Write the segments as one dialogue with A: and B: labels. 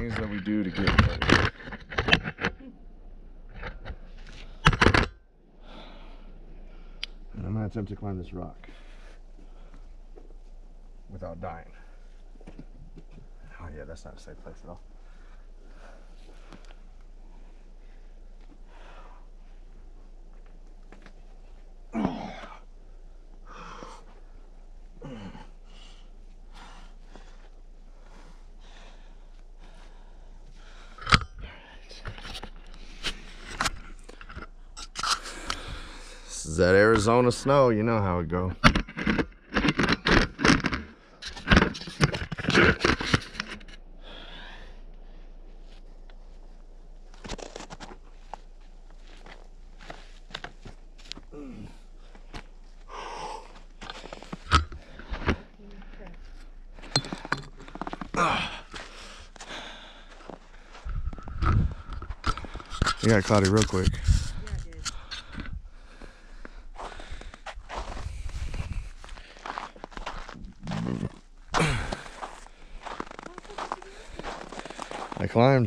A: things that we do to get better. And I'm gonna attempt to climb this rock without dying. Oh yeah, that's not a safe place at all. This is that Arizona snow, you know how it go. You got cloudy real quick. I climbed.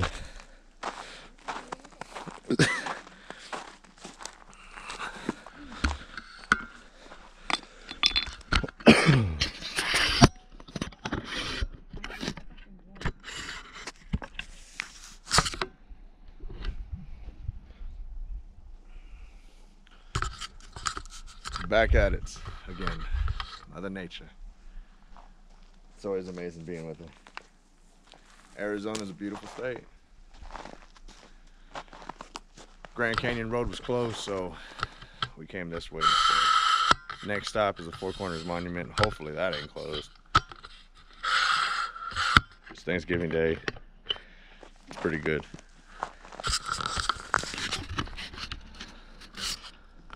A: Back at it again. Mother Nature. It's always amazing being with her. Arizona's a beautiful state. Grand Canyon Road was closed, so we came this way instead. Next stop is the Four Corners Monument. Hopefully that ain't closed. It's Thanksgiving Day. It's pretty good.